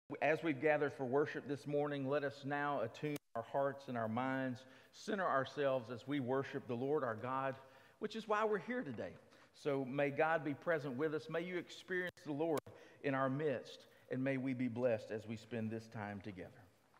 As we've gathered for worship this morning, let us now attune our hearts and our minds, center ourselves as we worship the Lord our God, which is why we're here today. So may God be present with us. May you experience the Lord in our midst, and may we be blessed as we spend this time together.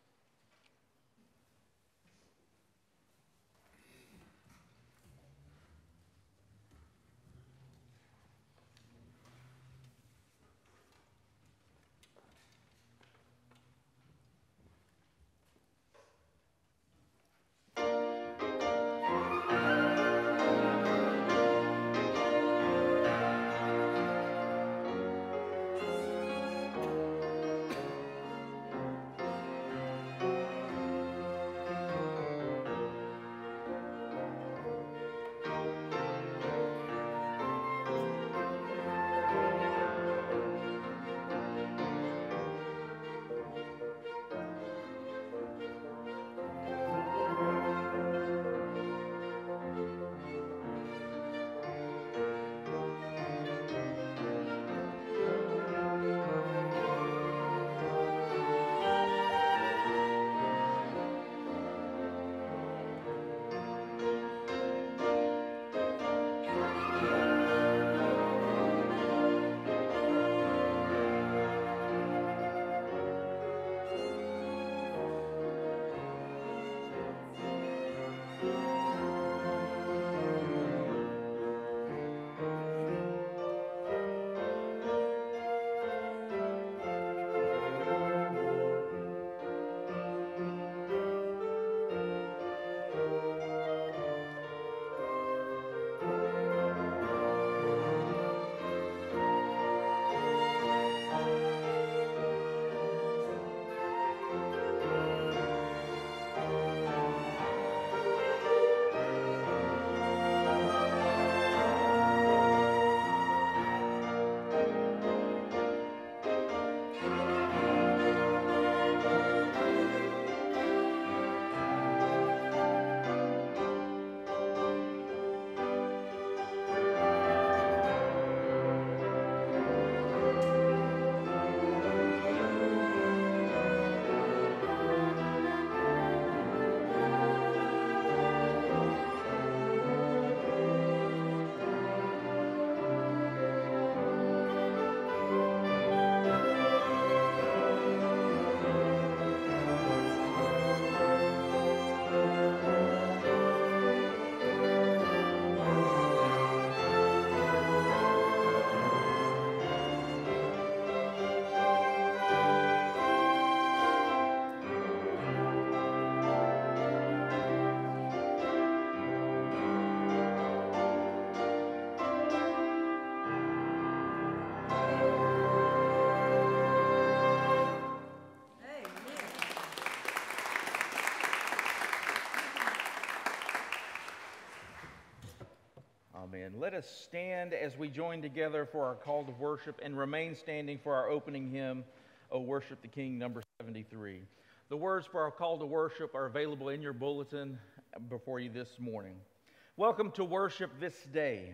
Amen. Let us stand as we join together for our call to worship and remain standing for our opening hymn, O Worship the King, number 73. The words for our call to worship are available in your bulletin before you this morning. Welcome to worship this day.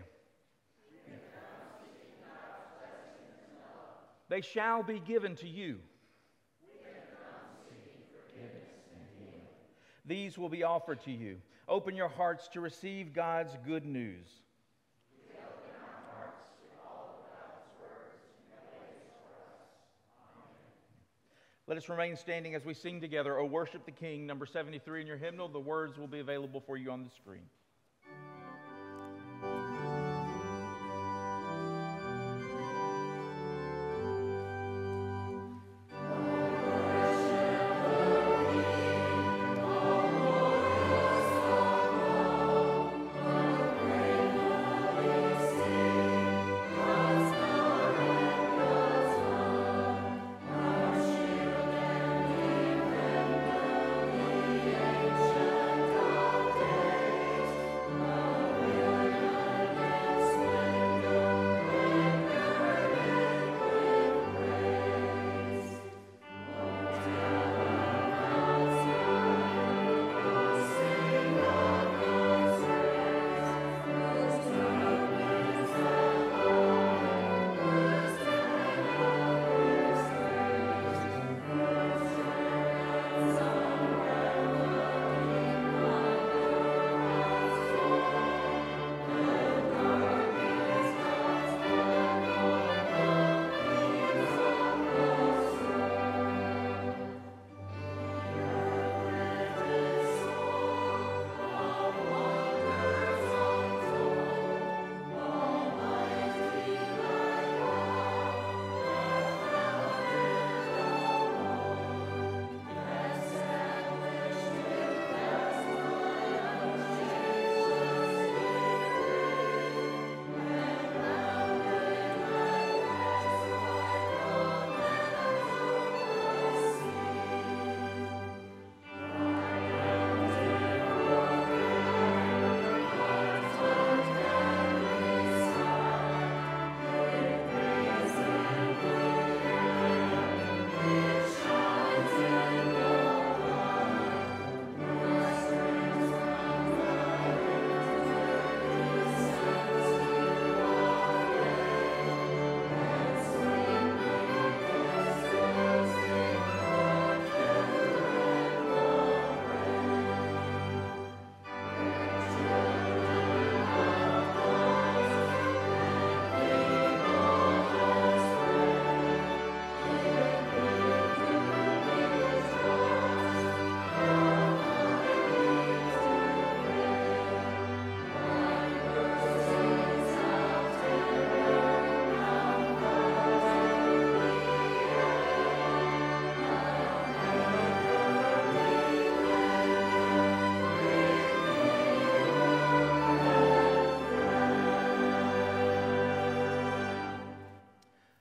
They shall be given to you. These will be offered to you. Open your hearts to receive God's good news. Let us remain standing as we sing together, O Worship the King, number 73 in your hymnal. The words will be available for you on the screen.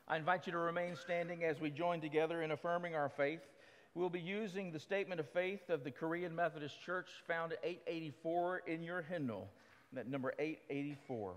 I invite you to remain standing as we join together in affirming our faith. We'll be using the statement of faith of the Korean Methodist Church found at 884 in your hymnal, that number 884.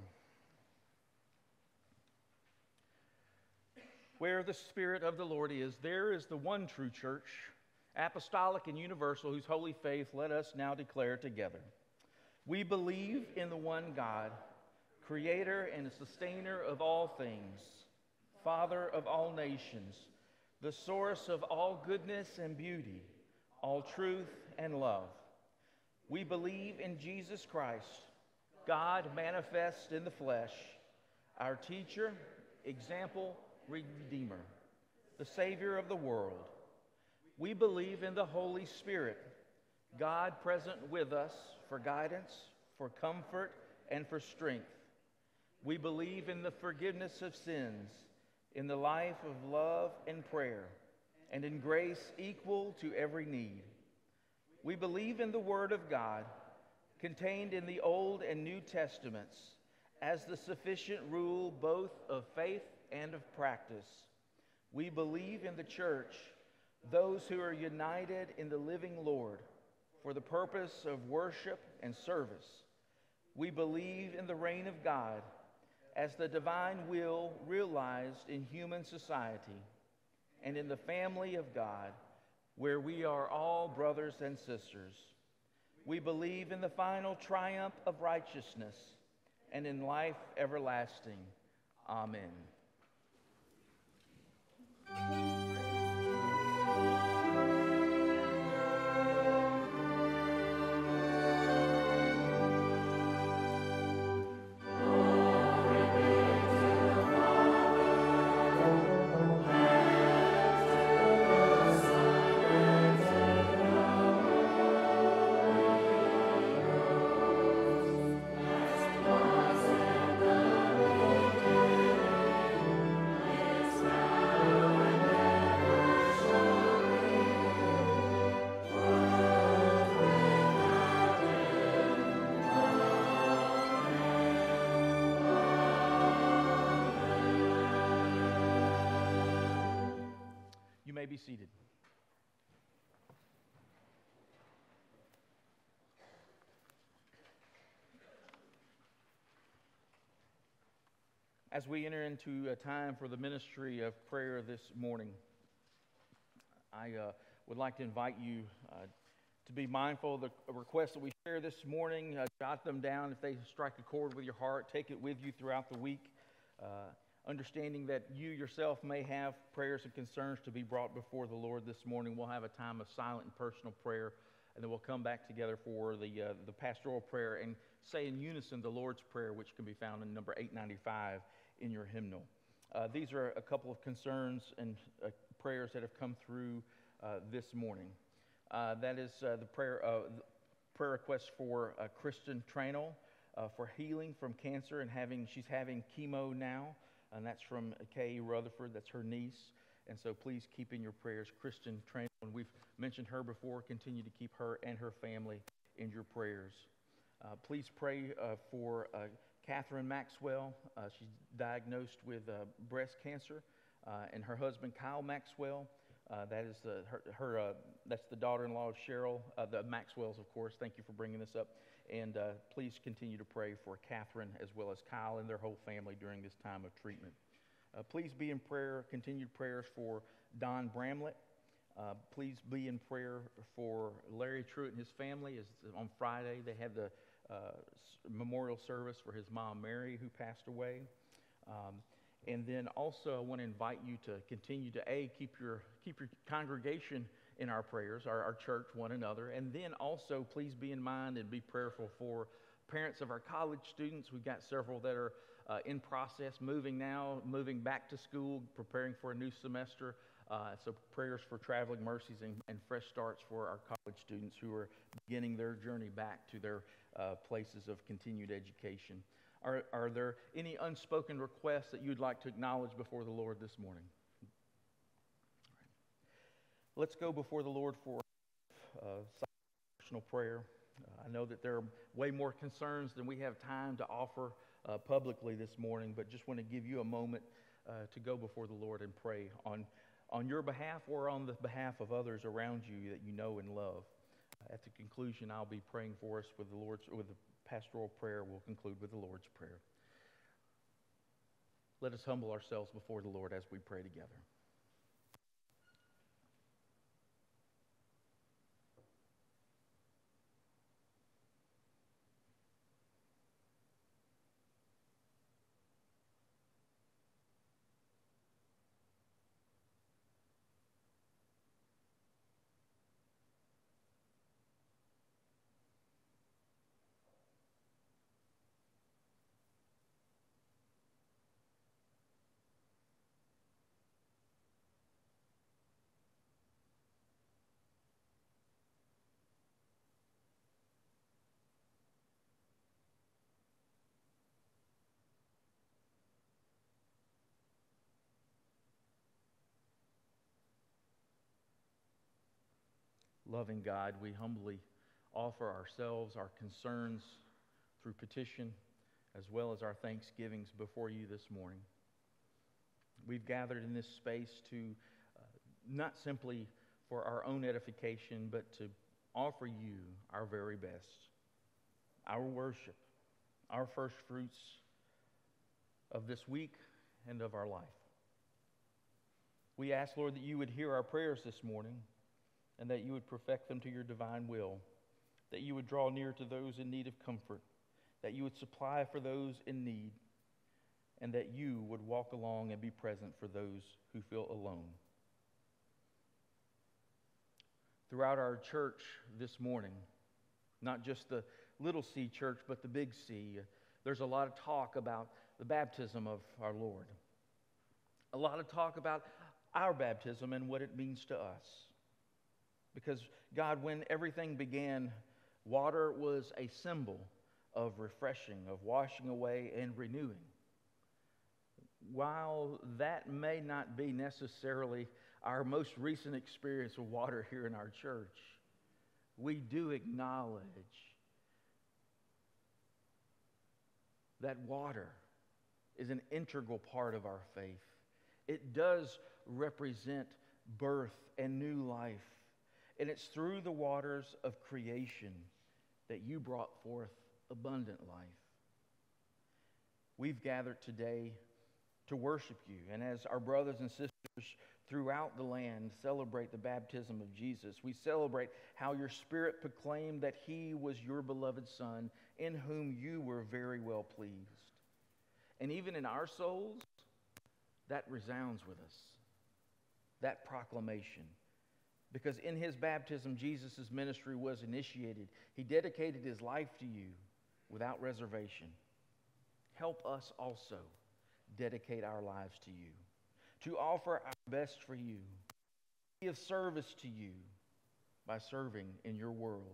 Where the Spirit of the Lord is, there is the one true church, apostolic and universal, whose holy faith let us now declare together. We believe in the one God, creator and sustainer of all things, Father of all nations, the source of all goodness and beauty, all truth and love. We believe in Jesus Christ, God manifest in the flesh, our teacher, example, Redeemer, the Savior of the world. We believe in the Holy Spirit, God present with us for guidance, for comfort, and for strength. We believe in the forgiveness of sins, in the life of love and prayer, and in grace equal to every need. We believe in the Word of God, contained in the Old and New Testaments, as the sufficient rule both of faith and of practice. We believe in the church, those who are united in the living Lord for the purpose of worship and service. We believe in the reign of God as the divine will realized in human society, and in the family of God, where we are all brothers and sisters. We believe in the final triumph of righteousness and in life everlasting. Amen. You may be seated. As we enter into a time for the ministry of prayer this morning, I would like to invite you to be mindful of the requests that we share this morning. Jot them down if they strike a chord with your heart. Take it with you throughout the week. Understanding that you yourself may have prayers and concerns to be brought before the Lord this morning. We'll have a time of silent and personal prayer, and then we'll come back together for the pastoral prayer and say in unison the Lord's Prayer, which can be found in number 895 in your hymnal. These are a couple of concerns and prayers that have come through this morning. That is the prayer request for Kristen Tranel for healing from cancer, and she's having chemo now. And that's from Kay Rutherford. That's her niece. And so please keep in your prayers Kristen Tranel. And we've mentioned her before. Continue to keep her and her family in your prayers. Please pray for Catherine Maxwell. She's diagnosed with breast cancer. And her husband, Kyle Maxwell. That's the daughter-in-law of Cheryl. The Maxwells, of course. Thank you for bringing this up. And please continue to pray for Catherine as well as Kyle and their whole family during this time of treatment. Please be in prayer, continued prayers for Don Bramlett. Please be in prayer for Larry Truitt and his family. On Friday, they had the memorial service for his mom, Mary, who passed away. And then also, I want to invite you to continue to keep your congregation in our prayers, our church, one another. And then also, please be in mind and be prayerful for parents of our college students. We've got several that are in process, moving back to school, preparing for a new semester. So prayers for traveling mercies and fresh starts for our college students who are beginning their journey back to their places of continued education. Are there any unspoken requests that you'd like to acknowledge before the Lord this morning? Let's go before the Lord for personal prayer. I know that there are way more concerns than we have time to offer publicly this morning, but just want to give you a moment to go before the Lord and pray on your behalf or on the behalf of others around you that you know and love. At the conclusion, I'll be praying for us with the pastoral prayer. We'll conclude with the Lord's Prayer. Let us humble ourselves before the Lord as we pray together. Loving God, we humbly offer ourselves, our concerns through petition, as well as our thanksgivings before you this morning. We've gathered in this space to not simply for our own edification, but to offer you our very best, our worship, our first fruits of this week and of our life. We ask, Lord, that you would hear our prayers this morning, and that you would perfect them to your divine will, that you would draw near to those in need of comfort, that you would supply for those in need, and that you would walk along and be present for those who feel alone. Throughout our church this morning, not just the little C church, but the big C, there's a lot of talk about the baptism of our Lord. A lot of talk about our baptism and what it means to us. Because, God, when everything began, water was a symbol of refreshing, of washing away and renewing. While that may not be necessarily our most recent experience with water here in our church, we do acknowledge that water is an integral part of our faith. It does represent birth and new life. And it's through the waters of creation that you brought forth abundant life. We've gathered today to worship you. And as our brothers and sisters throughout the land celebrate the baptism of Jesus, we celebrate how your Spirit proclaimed that he was your beloved Son, in whom you were very well pleased. And even in our souls, that resounds with us, that proclamation. Because in his baptism, Jesus' ministry was initiated. He dedicated his life to you without reservation. Help us also dedicate our lives to you, to offer our best for you, to be of service to you by serving in your world.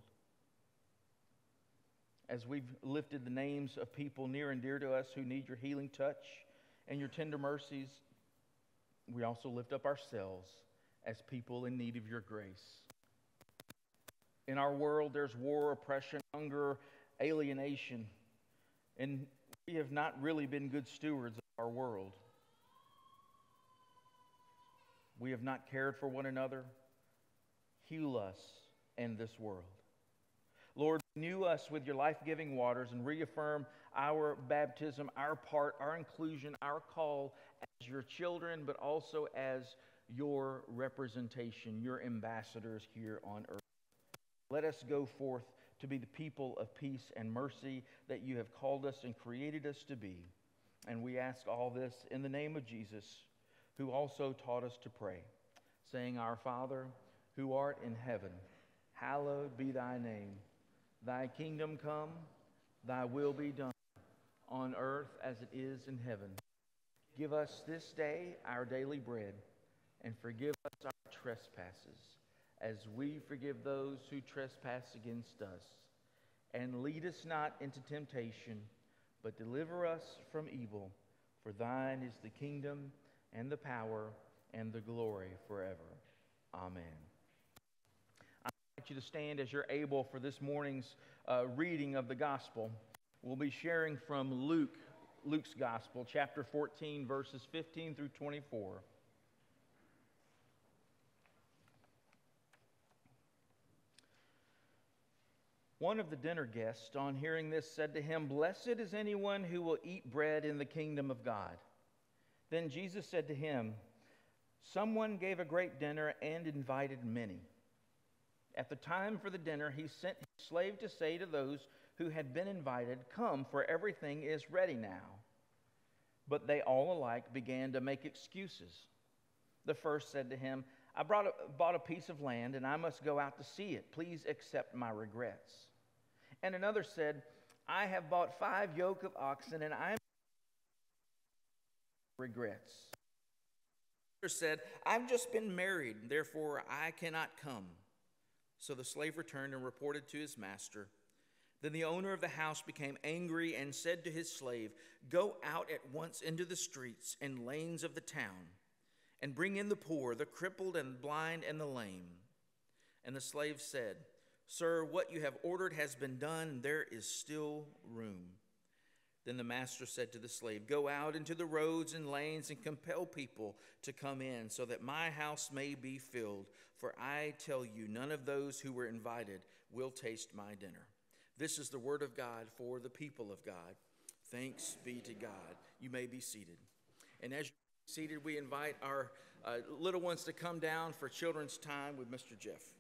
As we've lifted the names of people near and dear to us who need your healing touch and your tender mercies, we also lift up ourselves as people in need of your grace. In our world, there's war, oppression, hunger, alienation, and we have not really been good stewards of our world. We have not cared for one another. Heal us and this world. Lord, renew us with your life-giving waters and reaffirm our baptism, our part, our inclusion, our call as your children, but also as your representation, your ambassadors here on earth. Let us go forth to be the people of peace and mercy that you have called us and created us to be. And we ask all this in the name of Jesus, who also taught us to pray, saying, Our Father, who art in heaven, hallowed be thy name. Thy kingdom come, thy will be done, on earth as it is in heaven. Give us this day our daily bread, and forgive us our trespasses, as we forgive those who trespass against us. And lead us not into temptation, but deliver us from evil. For thine is the kingdom, and the power, and the glory forever. Amen. I invite you to stand as you're able for this morning's reading of the gospel. We'll be sharing from Luke Luke's Gospel, chapter 14, verses 15 through 24. One of the dinner guests, on hearing this, said to him, "Blessed is anyone who will eat bread in the kingdom of God." Then Jesus said to him, "Someone gave a great dinner and invited many. At the time for the dinner, he sent his slave to say to those who had been invited, 'Come, for everything is ready now.' But they all alike began to make excuses. The first said to him, 'I bought a piece of land, and I must go out to see it. Please accept my regrets.' And another said, 'I have bought 5 yoke of oxen, and I am regrets.' Another said, 'I've just been married, therefore I cannot come.' So the slave returned and reported to his master. Then the owner of the house became angry and said to his slave, 'Go out at once into the streets and lanes of the town, and bring in the poor, the crippled and blind and the lame.' And the slave said, 'Sir, what you have ordered has been done, and there is still room.' Then the master said to the slave, 'Go out into the roads and lanes and compel people to come in, so that my house may be filled. For I tell you, none of those who were invited will taste my dinner.'" This is the word of God for the people of God. Thanks be to God. You may be seated. And as you're seated, we invite our little ones to come down for children's time with Mr. Jeff.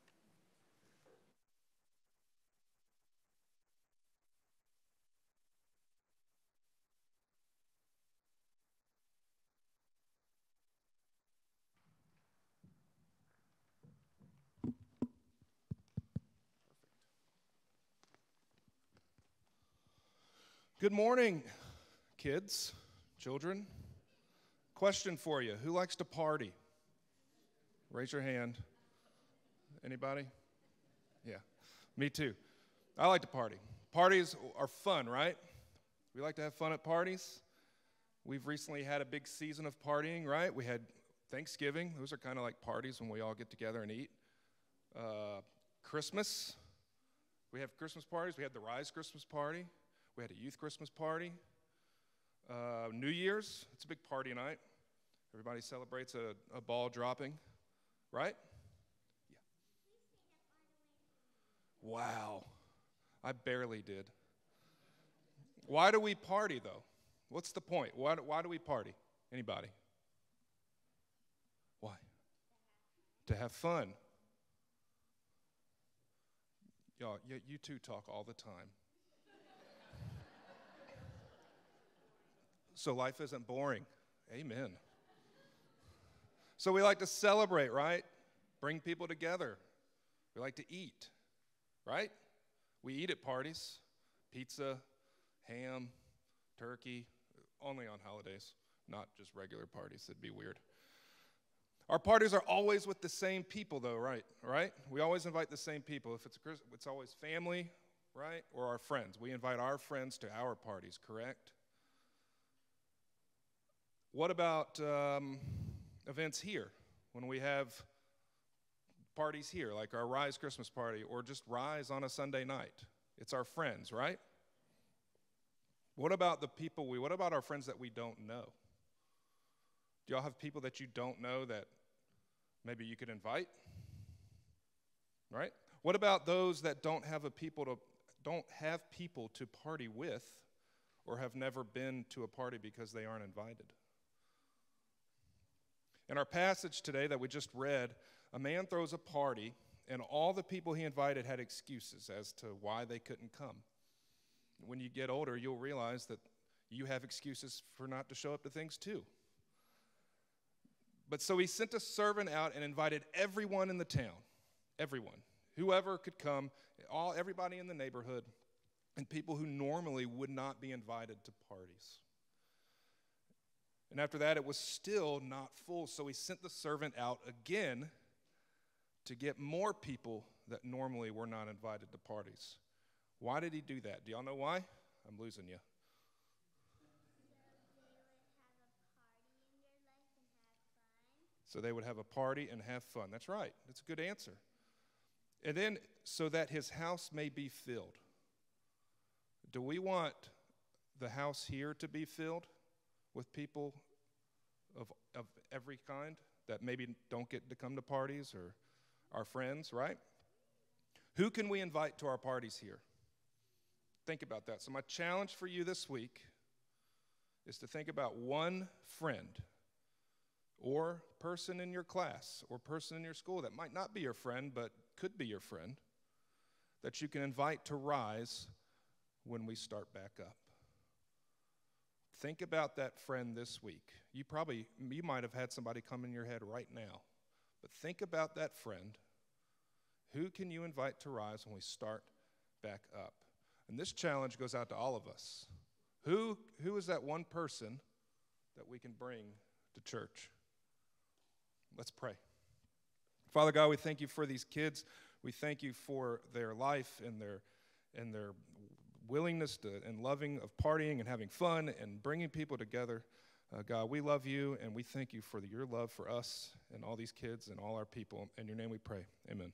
Good morning, kids, children. Question for you. Who likes to party? Raise your hand. Anybody? Yeah, me too. I like to party. Parties are fun, right? We like to have fun at parties. We've recently had a big season of partying, right? We had Thanksgiving. Those are kind of like parties when we all get together and eat. Christmas. We have Christmas parties. We had the Rise Christmas party. We had a youth Christmas party. New Year's, it's a big party night. Everybody celebrates a ball dropping, right? Yeah. Wow, I barely did. Why do we party, though? What's the point? Why do we party? Anybody? Why? To have fun. Y'all, you two talk all the time. So life isn't boring. Amen. So we like to celebrate, right? Bring people together. We like to eat, right? We eat at parties. Pizza, ham, turkey, only on holidays, not just regular parties. It'd be weird. Our parties are always with the same people, though, right? We always invite the same people. If it's always family, right, or our friends. We invite our friends to our parties, correct? What about events here? When we have parties here, like our Rise Christmas party, or just Rise on a Sunday night? It's our friends, right? What about what about our friends that we don't know? Do y'all have people that you don't know that maybe you could invite? Right? What about those that don't have people to party with, or have never been to a party because they aren't invited? In our passage today that we just read, a man throws a party, and all the people he invited had excuses as to why they couldn't come. When you get older, you'll realize that you have excuses for not to show up to things too. But so he sent a servant out and invited everyone in the town, everyone, whoever could come, everybody in the neighborhood, and people who normally would not be invited to parties. And after that, it was still not full, so he sent the servant out again to get more people that normally were not invited to parties. Why did he do that? Do y'all know why? I'm losing you. So they would have a party and have fun. That's right. That's a good answer. And then, so that his house may be filled. Do we want the house here to be filled with people of every kind that maybe don't get to come to parties, or our friends, right? Who can we invite to our parties here? Think about that. So my challenge for you this week is to think about one friend or person in your class or person in your school that might not be your friend but could be your friend that you can invite to rise when we start back up. Think about that friend this week. You might have had somebody come in your head right now, but think about that friend. Who can you invite to rise when we start back up? And this challenge goes out to all of us. Who is that one person that we can bring to church? Let's pray. Father God, we thank you for these kids. We thank you for their life and their willingness to and loving of partying and having fun and bringing people together. God, we love you, and we thank you for your love for us and all these kids and all our people. In your name we pray. Amen.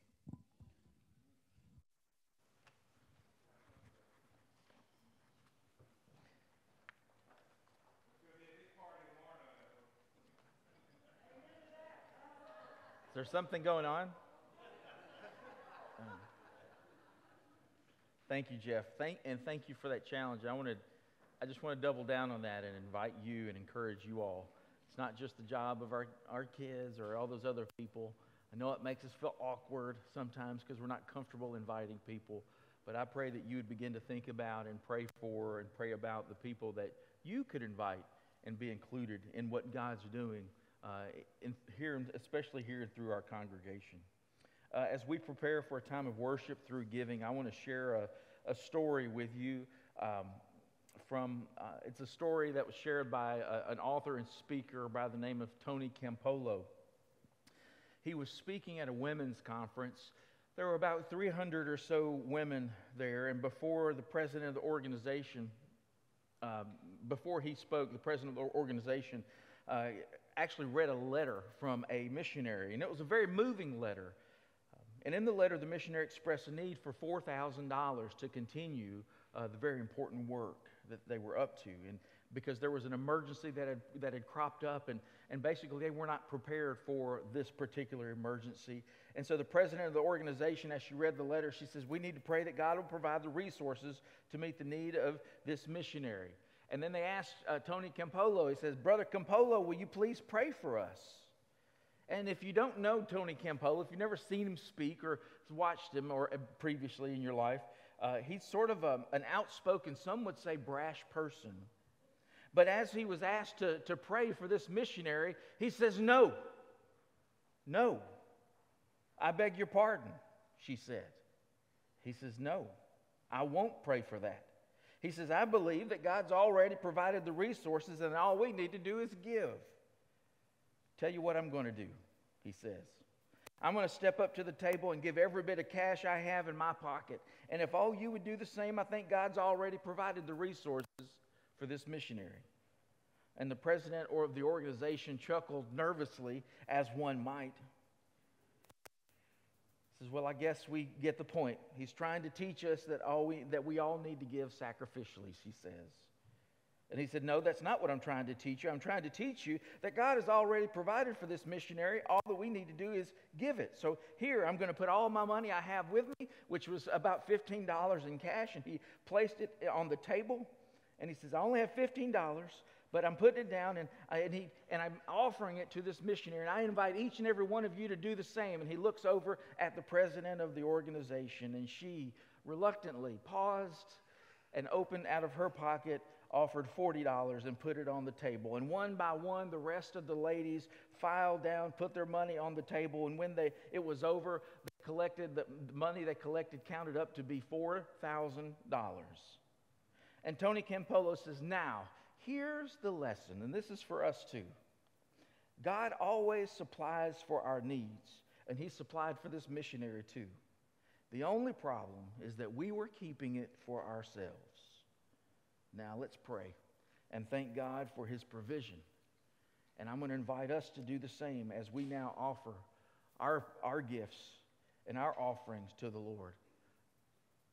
Is there something going on? Thank you, Jeff. Thank you for that challenge. I just want to double down on that and invite you and encourage you all. It's not just the job of our kids or all those other people. I know it makes us feel awkward sometimes because we're not comfortable inviting people, but I pray that you would begin to think about and pray for and pray about the people that you could invite and be included in what God's doing especially here through our congregation. As we prepare for a time of worship through giving, I want to share a story with you. It's a story that was shared by an author and speaker by the name of Tony Campolo. He was speaking at a women's conference. There were about 300 or so women there, and before the president of the organization, before he spoke, the president of the organization actually read a letter from a missionary, and it was a very moving letter. And in the letter, the missionary expressed a need for $4,000 to continue the very important work that they were up to, and because there was an emergency that had cropped up, and basically they were not prepared for this particular emergency. And so the president of the organization, as she read the letter, she says, we need to pray that God will provide the resources to meet the need of this missionary. And then they asked Tony Campolo, he says, Brother Campolo, will you please pray for us? And if you don't know Tony Campolo, if you've never seen him speak or watched him or previously in your life, he's sort of an outspoken, some would say brash person. But as he was asked to pray for this missionary, he says, no, I beg your pardon, she said. He says, no, I won't pray for that. He says, I believe that God's already provided the resources and all we need to do is give. Tell you what I'm going to do, he says. I'm going to step up to the table and give every bit of cash I have in my pocket. And if all you would do the same, I think God's already provided the resources for this missionary. And the president of the organization chuckled nervously, as one might. He says, well, I guess we get the point. He's trying to teach us that we all need to give sacrificially, she says. And he said, no, that's not what I'm trying to teach you. I'm trying to teach you that God has already provided for this missionary. All that we need to do is give it. So here, I'm going to put all my money I have with me, which was about $15 in cash, and he placed it on the table. And he says, I only have $15, but I'm putting it down, and I'm offering it to this missionary, and I invite each and every one of you to do the same. And he looks over at the president of the organization, and she reluctantly paused and opened out of her pocket, offered $40 and put it on the table. And one by one, the rest of the ladies filed down, put their money on the table, and when it was over, the money they collected counted up to be $4,000. And Tony Campolo says, now, here's the lesson, and this is for us too. God always supplies for our needs, and he supplied for this missionary too. The only problem is that we were keeping it for ourselves. Now let's pray and thank God for his provision. And I'm going to invite us to do the same as we now offer our gifts and our offerings to the Lord.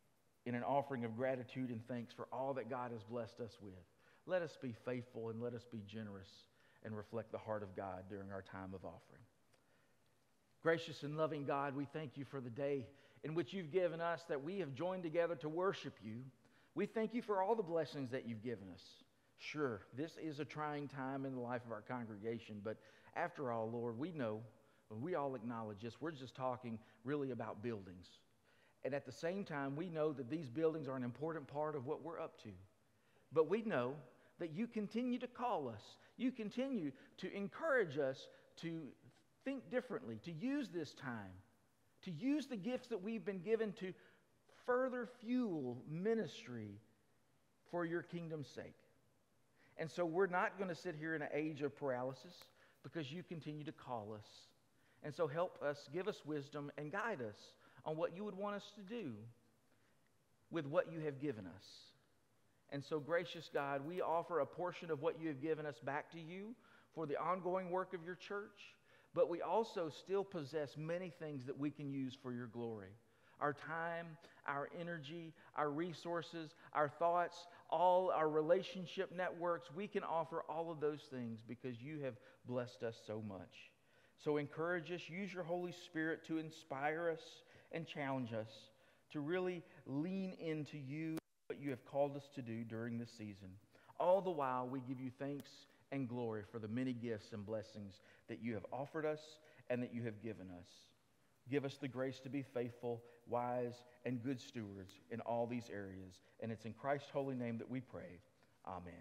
in an offering of gratitude and thanks for all that God has blessed us with. Let us be faithful and let us be generous and reflect the heart of God during our time of offering. Gracious and loving God, we thank you for the day in which you've given us that we have joined together to worship you. We thank you for all the blessings that you've given us. Sure, this is a trying time in the life of our congregation, but after all, Lord, we know, and we all acknowledge this, we're just talking really about buildings. And at the same time, we know that these buildings are an important part of what we're up to. But we know that you continue to call us. You continue to encourage us to think differently, to use this time, to use the gifts that we've been given to further fuel ministry for your kingdom's sake. And so we're not going to sit here in an age of paralysis because you continue to call us. And so help us, give us wisdom, and guide us on what you would want us to do with what you have given us. And so, gracious God, we offer a portion of what you have given us back to you for the ongoing work of your church, but we also still possess many things that we can use for your glory. Our time, our energy, our resources, our thoughts, all our relationship networks, we can offer all of those things because you have blessed us so much. So encourage us, use your Holy Spirit to inspire us and challenge us to really lean into you, what you have called us to do during this season. All the while, we give you thanks and glory for the many gifts and blessings that you have offered us and that you have given us. Give us the grace to be faithful, wise, and good stewards in all these areas. And it's in Christ's holy name that we pray. Amen.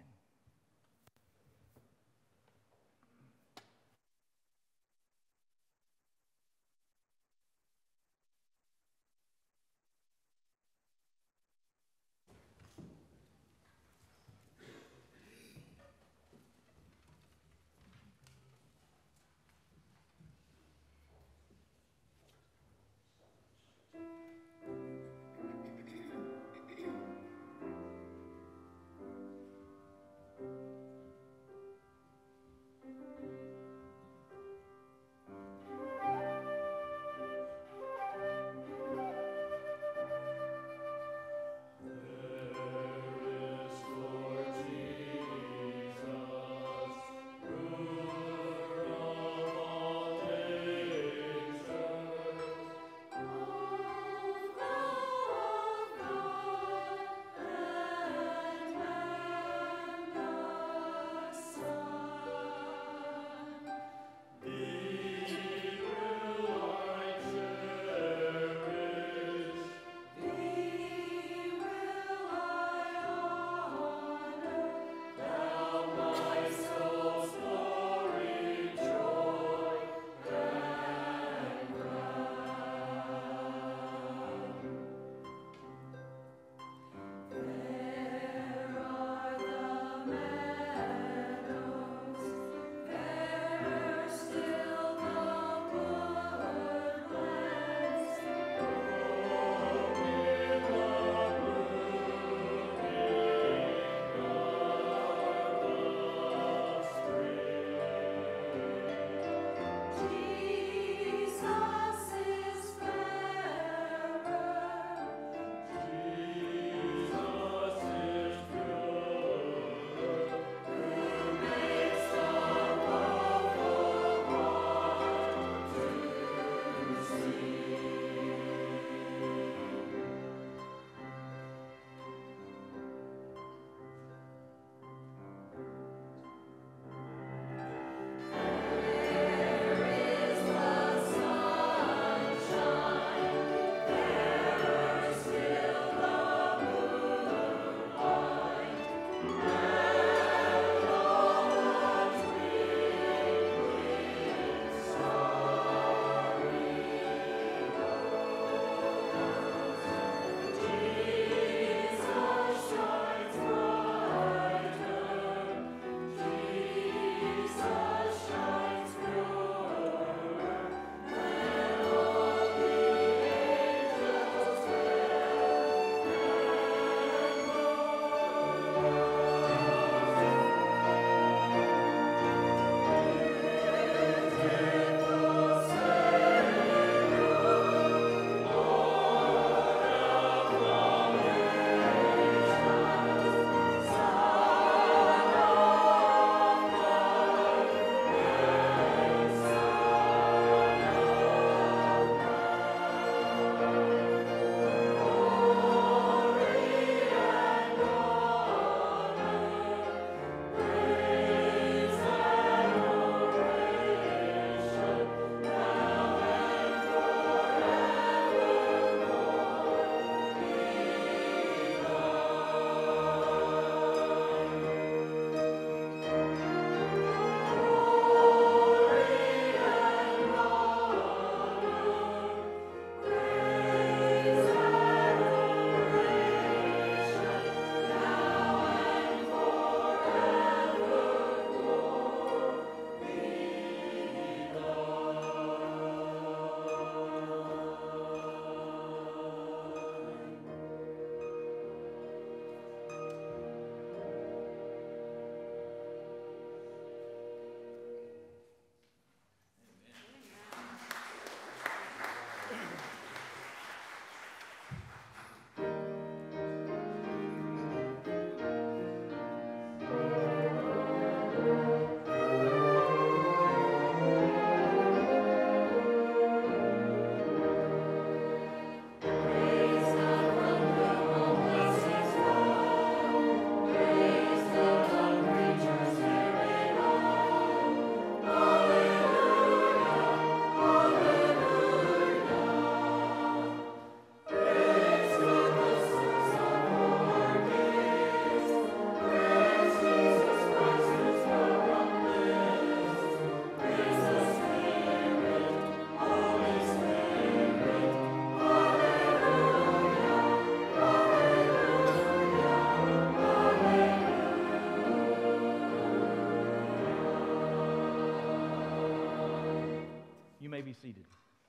be seated.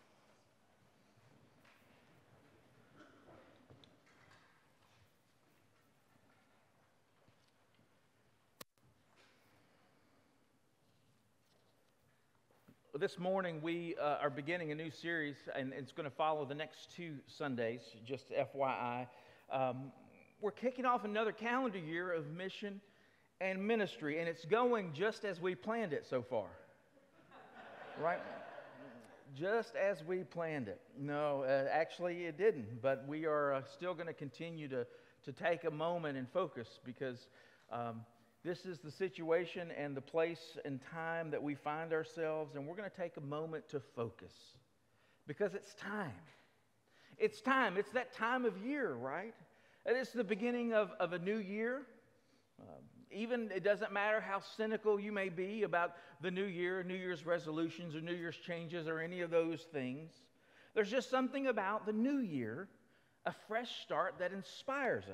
This morning we are beginning a new series, and it's going to follow the next 2 Sundays, just FYI. We're kicking off another calendar year of mission and ministry, and it's going just as we planned it so far. Right? Just as we planned it. No, actually it didn't, but we are still going to continue to take a moment and focus, because this is the situation and the place and time that we find ourselves, and we're going to take a moment to focus, because it's time. It's time. It's that time of year, right? And it's the beginning of a new year. Even it doesn't matter how cynical you may be about the new year, New Year's resolutions or New Year's changes or any of those things. There's just something about the new year, a fresh start, that inspires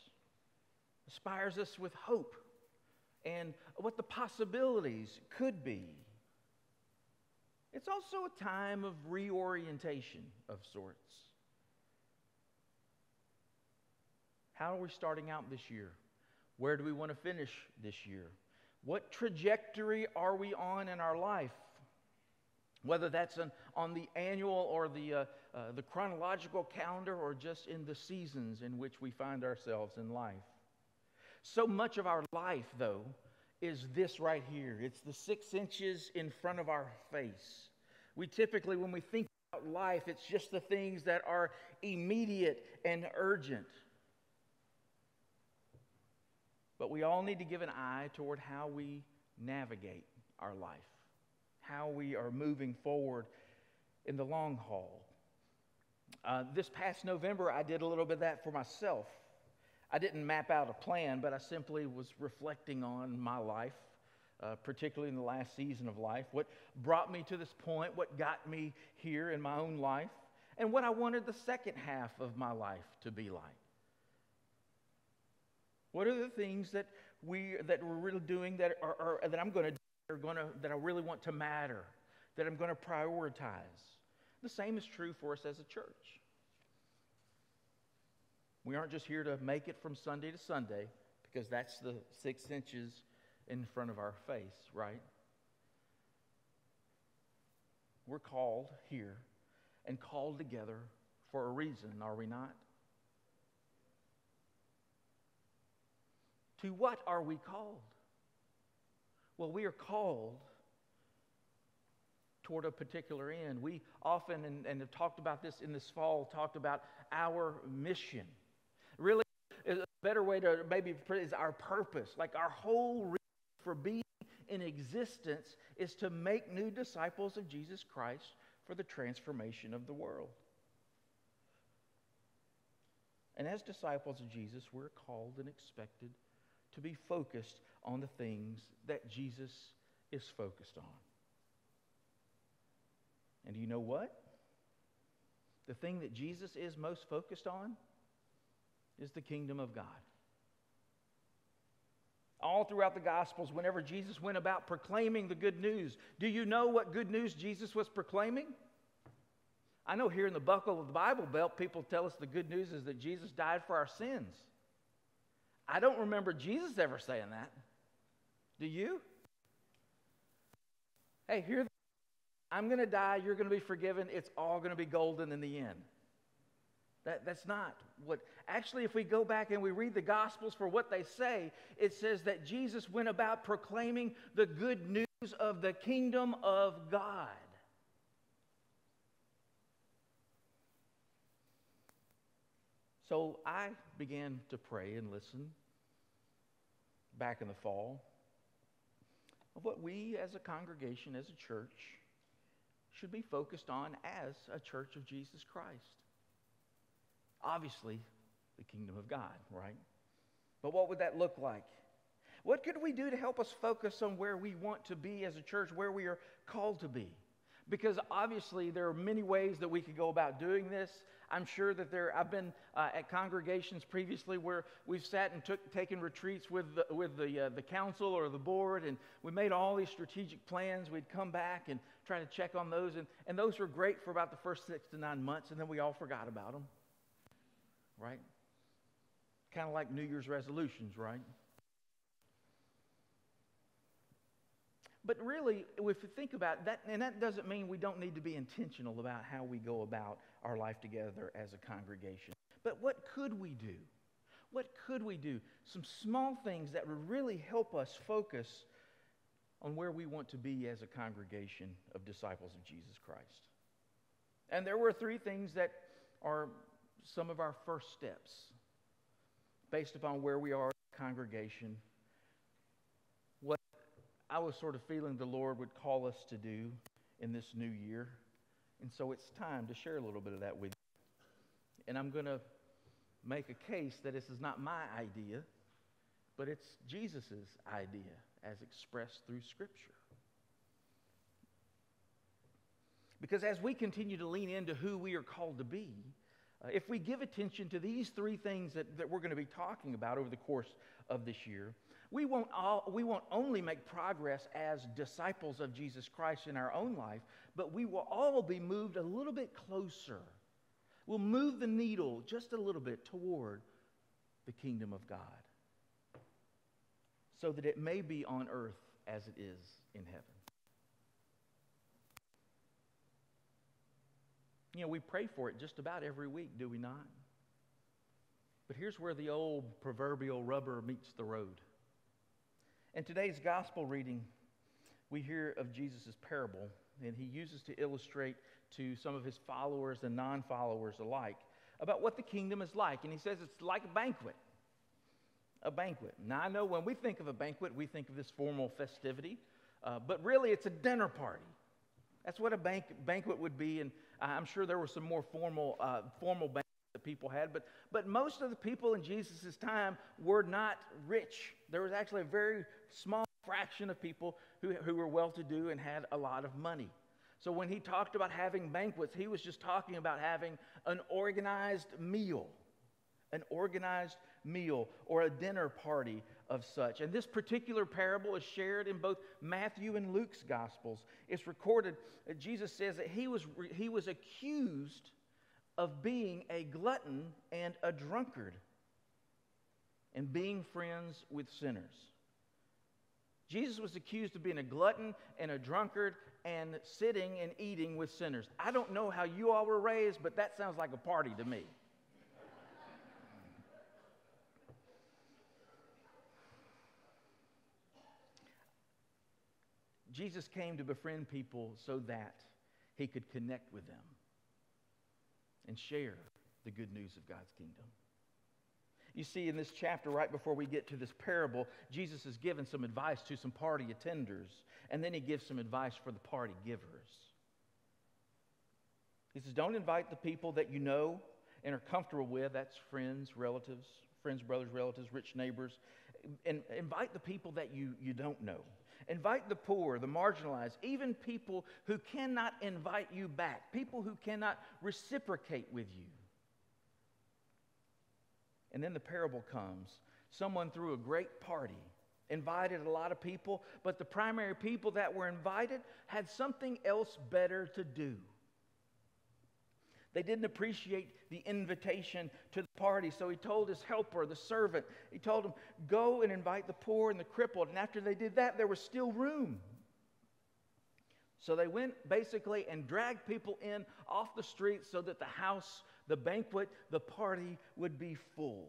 us with hope and what the possibilities could be. It's also a time of reorientation of sorts. How are we starting out this year? Where do we want to finish this year? What trajectory are we on in our life? Whether that's on the annual or the chronological calendar, or just in the seasons in which we find ourselves in life. So much of our life, though, is this right here. It's the 6 inches in front of our face. We typically, when we think about life, it's just the things that are immediate and urgent. But we all need to give an eye toward how we navigate our life, how we are moving forward in the long haul. This past November, I did a little bit of that for myself. I didn't map out a plan, but I simply was reflecting on my life, particularly in the last season of life, what brought me to this point, what got me here in my own life, and what I wanted the second half of my life to be like. What are the things that we're really doing that I'm going to do, that I really want to matter, that I'm going to prioritize? The same is true for us as a church. We aren't just here to make it from Sunday to Sunday, because that's the 6 inches in front of our face, right? We're called here and called together for a reason, are we not? To what are we called? Well, we are called toward a particular end. We often, and have talked about this in this fall, talked about our mission. Really, a better way to maybe put it is our purpose. Like, our whole reason for being in existence is to make new disciples of Jesus Christ for the transformation of the world. And as disciples of Jesus, we're called and expected to be focused on the things that Jesus is focused on. And do you know what? The thing that Jesus is most focused on is the kingdom of God. All throughout the Gospels, whenever Jesus went about proclaiming the good news, do you know what good news Jesus was proclaiming? I know here in the buckle of the Bible Belt, people tell us the good news is that Jesus died for our sins. I don't remember Jesus ever saying that. Do you? Hey, here, I'm going to die, you're going to be forgiven, it's all going to be golden in the end. That's not what... Actually, if we go back and we read the Gospels for what they say, it says that Jesus went about proclaiming the good news of the kingdom of God. So I began to pray and listen back in the fall of what we as a congregation, as a church, should be focused on as a church of Jesus Christ. Obviously, the kingdom of God, right? But what would that look like? What could we do to help us focus on where we want to be as a church, where we are called to be? Because obviously there are many ways that we could go about doing this. I'm sure that I've been at congregations previously where we've sat and taken retreats with the council or the board, and we made all these strategic plans. We'd come back and try to check on those, and those were great for about the first 6 to 9 months, and then we all forgot about them, right? Kind of like New Year's resolutions, right? But really, if you think about that, and that doesn't mean we don't need to be intentional about how we go about our life together as a congregation. But what could we do? What could we do? Some small things that would really help us focus on where we want to be as a congregation of disciples of Jesus Christ. And there were 3 things that are some of our first steps based upon where we are as a congregation. What I was sort of feeling the Lord would call us to do in this new year. And so it's time to share a little bit of that with you. And I'm going to make a case that this is not my idea, but it's Jesus' idea as expressed through Scripture. Because as we continue to lean into who we are called to be, if we give attention to these 3 things that we're going to be talking about over the course of this year, we won't only make progress as disciples of Jesus Christ in our own life, but we will all be moved a little bit closer. We'll move the needle just a little bit toward the kingdom of God, so that it may be on earth as it is in heaven. You know, we pray for it just about every week, do we not? But here's where the old proverbial rubber meets the road. In today's gospel reading, we hear of Jesus' parable, and he uses to illustrate to some of his followers and non-followers alike about what the kingdom is like. And he says it's like a banquet. A banquet. Now, I know when we think of a banquet, we think of this formal festivity, but really it's a dinner party. That's what a banquet would be, and I'm sure there were some more formal banquets that people had, but most of the people in Jesus' time were not rich. There was actually a very small fraction of people who were well-to-do and had a lot of money. So when he talked about having banquets, he was just talking about having an organized meal or a dinner party of such. And this particular parable is shared in both Matthew and Luke's Gospels. It's recorded that Jesus says that he was accused of being a glutton and a drunkard and being friends with sinners. Jesus was accused of being a glutton and a drunkard and sitting and eating with sinners. I don't know how you all were raised, but that sounds like a party to me. Jesus came to befriend people so that he could connect with them and share the good news of God's kingdom. You see, in this chapter, right before we get to this parable, Jesus is giving some advice to some party attenders, and then he gives some advice for the party givers. He says, don't invite the people that you know and are comfortable with. That's friends, relatives, brothers, relatives, rich neighbors. And invite the people that you don't know. Invite the poor, the marginalized, even people who cannot invite you back, people who cannot reciprocate with you. And then the parable comes. Someone threw a great party, invited a lot of people, but the primary people that were invited had something else better to do. They didn't appreciate the invitation to the party, so he told his helper, the servant, he told him, go and invite the poor and the crippled. And after they did that, there was still room. So they went basically and dragged people in off the street so that the house, the banquet, the party would be full.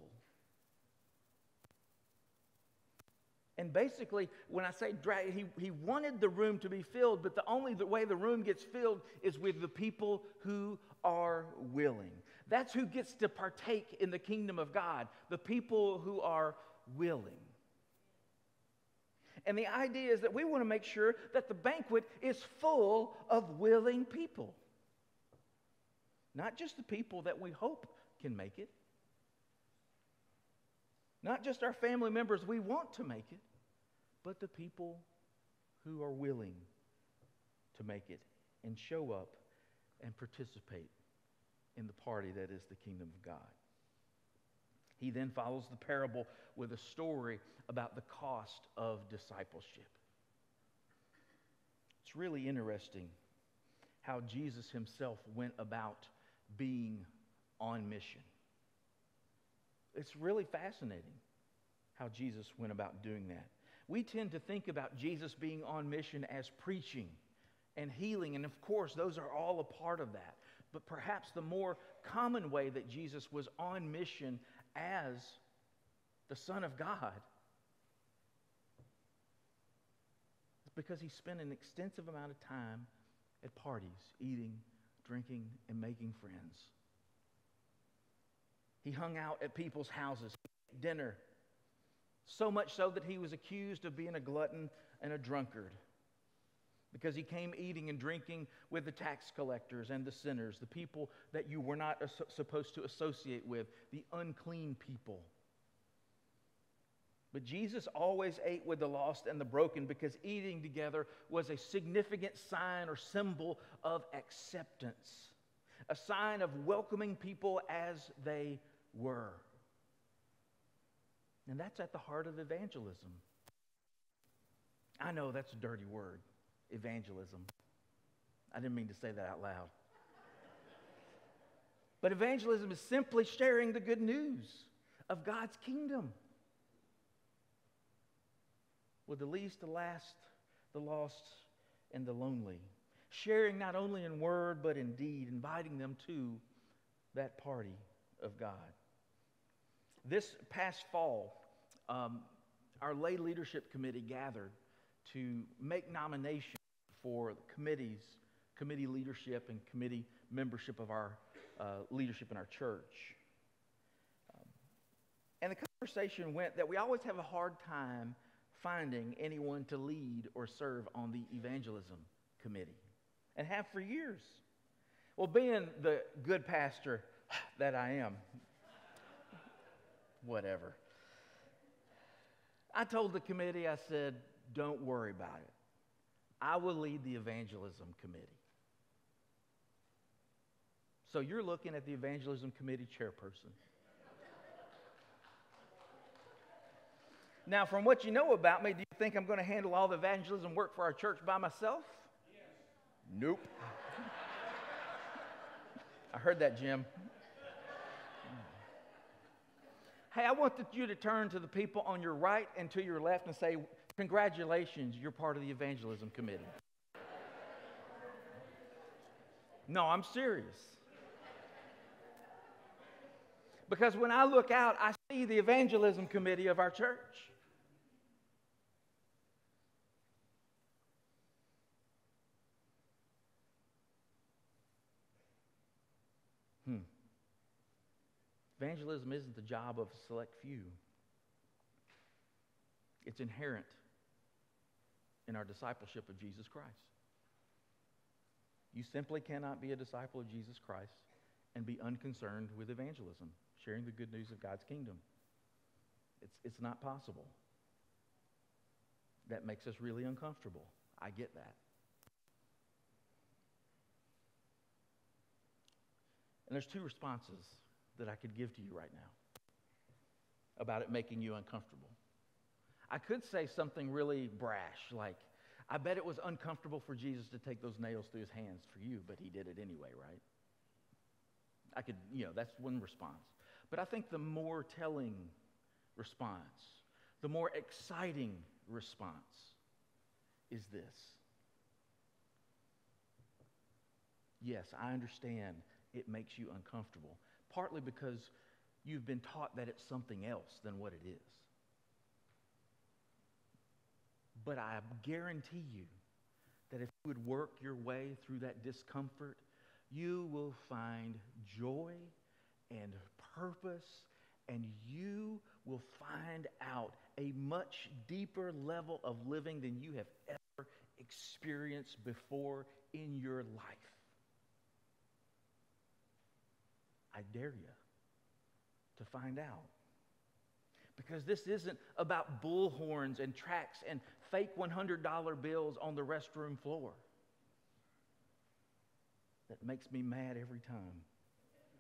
And basically, when I say drag, he wanted the room to be filled, but the way the room gets filled is with the people who are willing. That's who gets to partake in the kingdom of God, the people who are willing. And the idea is that we want to make sure that the banquet is full of willing people. Not just the people that we hope can make it. Not just our family members we want to make it, but the people who are willing to make it and show up and participate in the party that is the kingdom of God. He then follows the parable with a story about the cost of discipleship. It's really interesting how Jesus himself went about being on mission. It's really fascinating how Jesus went about doing that. We tend to think about Jesus being on mission as preaching and healing, and of course, those are all a part of that. But perhaps the more common way that Jesus was on mission as the Son of God is because he spent an extensive amount of time at parties, eating, drinking, and making friends. He hung out at people's houses, dinner, so much so that he was accused of being a glutton and a drunkard because he came eating and drinking with the tax collectors and the sinners, the people that you were not supposed to associate with, the unclean people. But Jesus always ate with the lost and the broken because eating together was a significant sign or symbol of acceptance, a sign of welcoming people as they were. And that's at the heart of evangelism. I know that's a dirty word, evangelism. I didn't mean to say that out loud. But evangelism is simply sharing the good news of God's kingdom with the least, the last, the lost, and the lonely. Sharing not only in word, but in deed, inviting them to that party of God. This past fall, our lay leadership committee gathered to make nominations for committees, committee leadership, and committee membership of our leadership in our church. And the conversation went that we always have a hard time finding anyone to lead or serve on the evangelism committee, and have for years. Well, being the good pastor that I am, whatever, I told the committee, I said, don't worry about it. I will lead the evangelism committee. So you're looking at the evangelism committee chairperson. Now, from what you know about me, do you think I'm going to handle all the evangelism work for our church by myself? Yes. Nope. I heard that, Jim. Hey, I want you to turn to the people on your right and to your left and say, congratulations, you're part of the evangelism committee. No, I'm serious. Because when I look out, I see the evangelism committee of our church. Evangelism isn't the job of a select few. It's inherent in our discipleship of Jesus Christ. You simply cannot be a disciple of Jesus Christ and be unconcerned with evangelism, sharing the good news of God's kingdom. It's not possible. That makes us really uncomfortable. I get that. And there's two responses that I could give to you right now about it making you uncomfortable. I could say something really brash, like, I bet it was uncomfortable for Jesus to take those nails through his hands for you, but he did it anyway, right? I could, that's one response. But I think the more telling response, the more exciting response is this. Yes, I understand it makes you uncomfortable, partly because you've been taught that it's something else than what it is. But I guarantee you that if you would work your way through that discomfort, you will find joy and purpose, and you will find out a much deeper level of living than you have ever experienced before in your life. I dare you to find out. Because this isn't about bullhorns and tracts and fake $100 bills on the restroom floor. That makes me mad every time.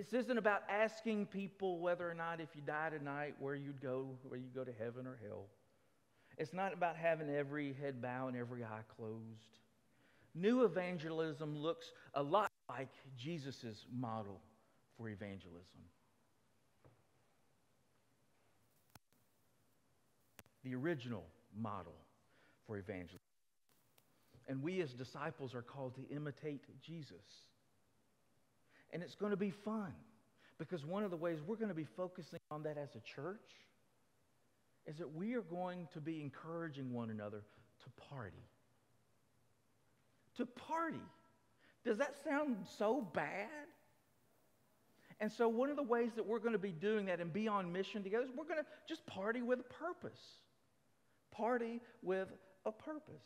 This isn't about asking people whether or not if you die tonight where you go to heaven or hell. It's not about having every head bow and every eye closed. New evangelism looks a lot like Jesus' model for evangelism. The original model for evangelism. And we as disciples are called to imitate Jesus. And it's going to be fun, because one of the ways we're going to be focusing on that as a church is that we are going to be encouraging one another to party. To party. Does that sound so bad? And so one of the ways that we're going to be doing that and be on mission together is we're going to just party with a purpose. Party with a purpose.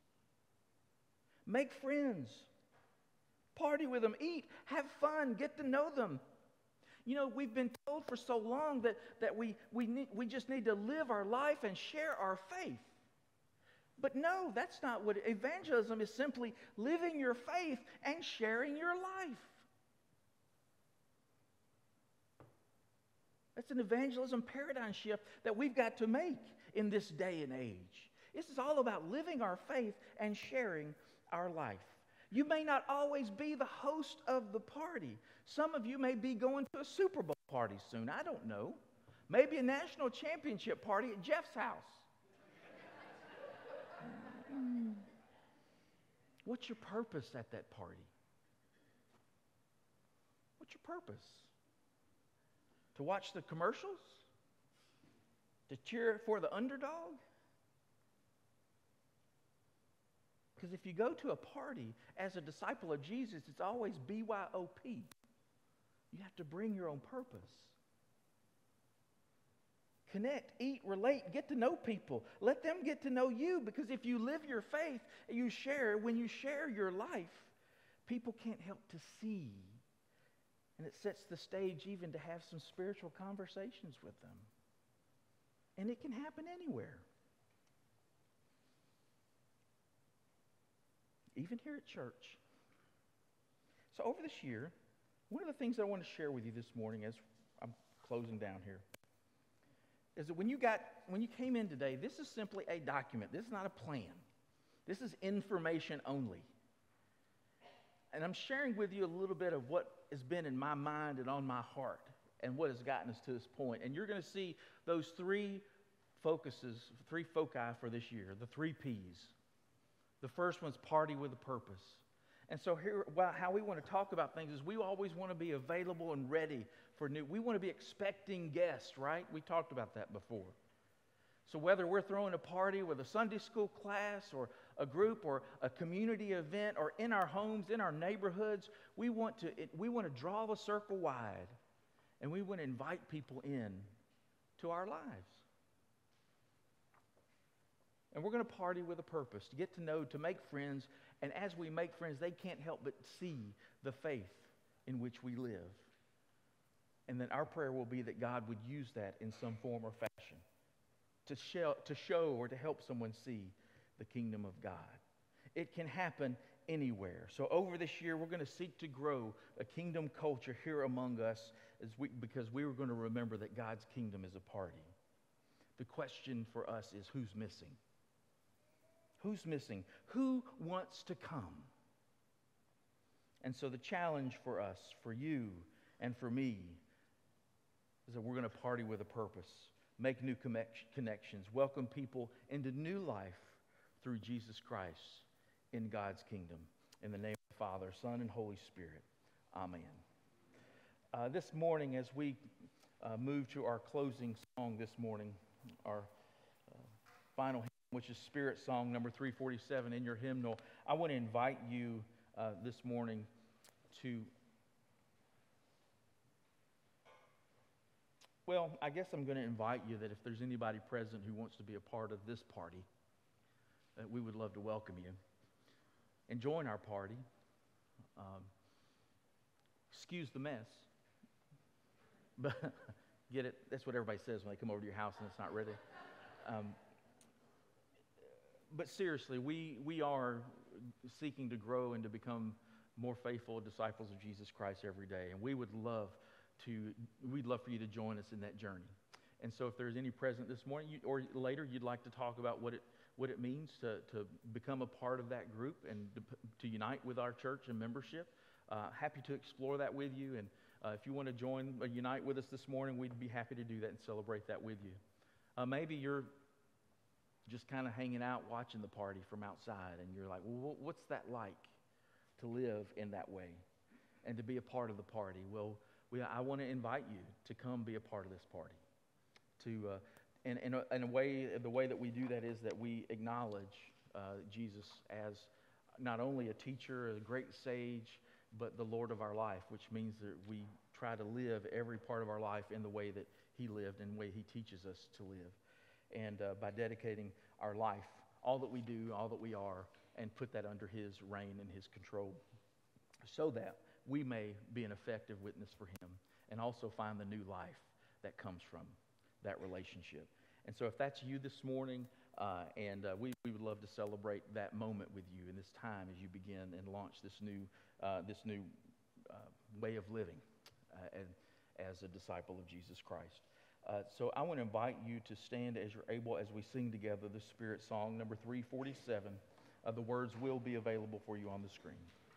Make friends. Party with them. Eat. Have fun. Get to know them. You know, we've been told for so long that we just need to live our life and share our faith. But no, that's not what evangelism is. Simply living your faith and sharing your life. That's an evangelism paradigm shift that we've got to make in this day and age. This is all about living our faith and sharing our life. You may not always be the host of the party. Some of you may be going to a Super Bowl party soon. I don't know. Maybe a national championship party at Jeff's house. What's your purpose at that party? What's your purpose? To watch the commercials? To cheer for the underdog? Because if you go to a party as a disciple of Jesus, it's always BYOP. You have to bring your own purpose. Connect, eat, relate, get to know people. Let them get to know you, because if you live your faith, when you share your life, people can't help to see. And it sets the stage even to have some spiritual conversations with them. And it can happen anywhere. Even here at church. So over this year, one of the things I want to share with you this morning as I'm closing down here is that when you came in today, this is simply a document. This is not a plan. This is information only. And I'm sharing with you a little bit of what has been in my mind and on my heart and what has gotten us to this point. And you're going to see those three foci for this year, the 3 Ps. The first one's party with a purpose. And so here, how we want to talk about things is we always want to be available and ready for new. We want to be expecting guests, right? We talked about that before. So whether we're throwing a party with a Sunday school class or a group or a community event or in our homes, in our neighborhoods, we want to draw the circle wide, and we want to invite people in to our lives. And we're going to party with a purpose, to get to know, to make friends. And as we make friends, they can't help but see the faith in which we live. And then our prayer will be that God would use that in some form or fashion to show or to help someone see the kingdom of God. It can happen anywhere. So over this year, we're going to seek to grow a kingdom culture here among us because we were going to remember that God's kingdom is a party. The question for us is, who's missing? Who's missing? Who wants to come? And so the challenge for us, for you and for me, is that we're going to party with a purpose, make new connections, welcome people into new life through Jesus Christ in God's kingdom. In the name of the Father, Son, and Holy Spirit. Amen. This morning, as we move to our closing song this morning, our final hymn, which is Spirit Song number 347 in your hymnal, I want to invite you this morning to, well, I guess I'm going to invite you that if there's anybody present who wants to be a part of this party, that we would love to welcome you and join our party. Excuse the mess, but get it? That's what everybody says when they come over to your house and it's not ready. But seriously, we are seeking to grow and to become more faithful disciples of Jesus Christ every day. And we'd love for you to join us in that journey. And so if there's any present this morning or later you'd like to talk about what it means to become a part of that group and to unite with our church and membership, happy to explore that with you. And if you want to unite with us this morning, we'd be happy to do that and celebrate that with you. Maybe you're just kind of hanging out watching the party from outside, and you're like, well, what's that like to live in that way and to be a part of the party? Well, I want to invite you to come be a part of this party. In a way, the way that we do that is that we acknowledge Jesus as not only a teacher, a great sage, but the Lord of our life, which means that we try to live every part of our life in the way that He lived and the way He teaches us to live. And by dedicating our life, all that we do, all that we are, and put that under His reign and His control, so that we may be an effective witness for Him and also find the new life that comes from that relationship. And so if that's you this morning, we would love to celebrate that moment with you in this time as you begin and launch this new way of living as a disciple of Jesus Christ. So I want to invite you to stand as you're able as we sing together the Spirit song, number 347. The words will be available for you on the screen.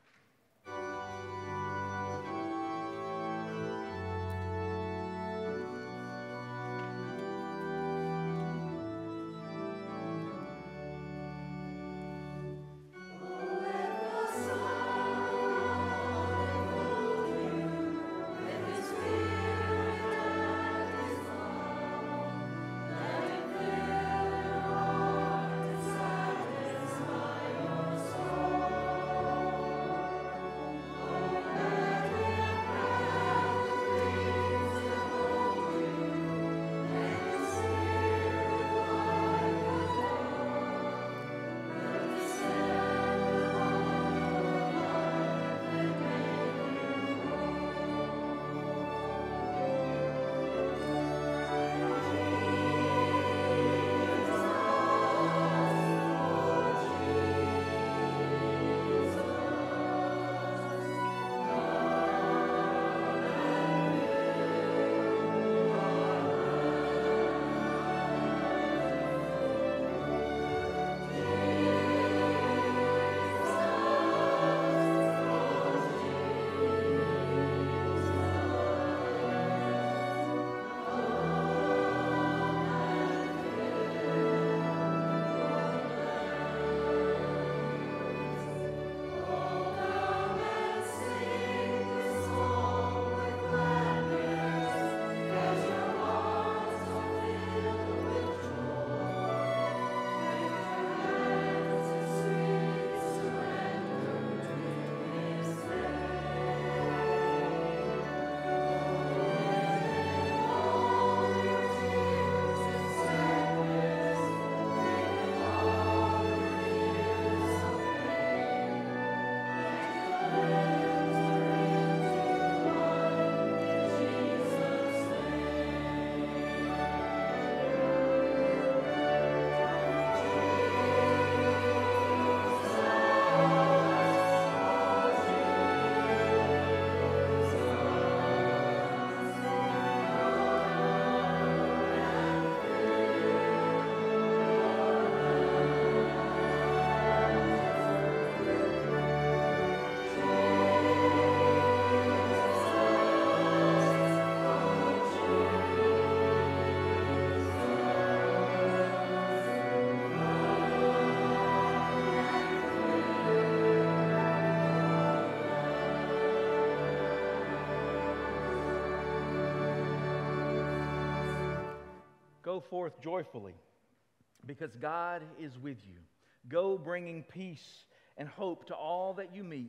Go forth joyfully, because God is with you. Go bringing peace and hope to all that you meet,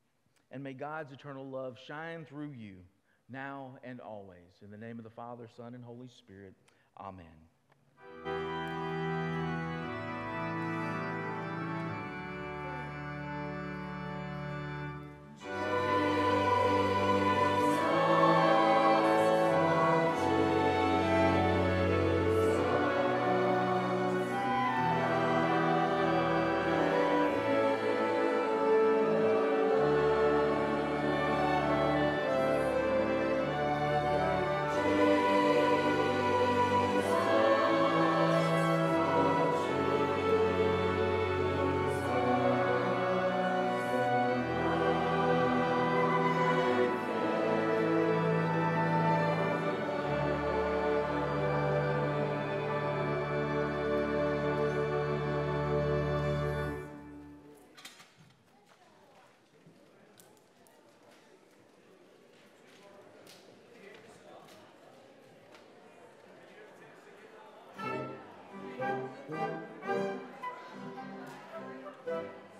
and may God's eternal love shine through you now and always. In the name of the Father, Son, and Holy Spirit, amen. Amen.